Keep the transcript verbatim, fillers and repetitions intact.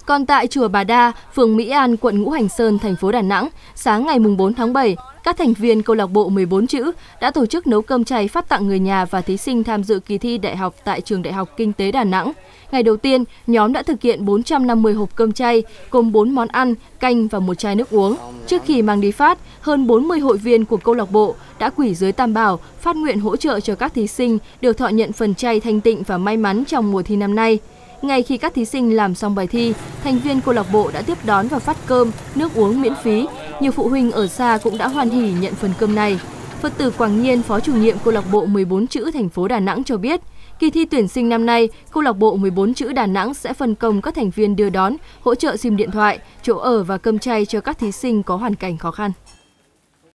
Còn tại chùa Bà Đa, phường Mỹ An, quận Ngũ Hành Sơn, thành phố Đà Nẵng, sáng ngày bốn tháng bảy, các thành viên câu lạc bộ mười bốn chữ đã tổ chức nấu cơm chay phát tặng người nhà và thí sinh tham dự kỳ thi đại học tại Trường Đại học Kinh tế Đà Nẵng. Ngày đầu tiên, nhóm đã thực hiện bốn trăm năm mươi hộp cơm chay, gồm bốn món ăn, canh và một chai nước uống. Trước khi mang đi phát, hơn bốn mươi hội viên của câu lạc bộ đã quỷ dưới Tam Bảo, phát nguyện hỗ trợ cho các thí sinh được thọ nhận phần chay thanh tịnh và may mắn trong mùa thi năm nay. Ngay khi các thí sinh làm xong bài thi, thành viên câu lạc bộ đã tiếp đón và phát cơm, nước uống miễn phí. Nhiều phụ huynh ở xa cũng đã hoan hỉ nhận phần cơm này. Phật tử Quảng Nhiên, Phó chủ nhiệm câu lạc bộ mười bốn chữ thành phố Đà Nẵng cho biết, kỳ thi tuyển sinh năm nay, câu lạc bộ mười bốn chữ Đà Nẵng sẽ phân công các thành viên đưa đón, hỗ trợ sim điện thoại, chỗ ở và cơm chay cho các thí sinh có hoàn cảnh khó khăn.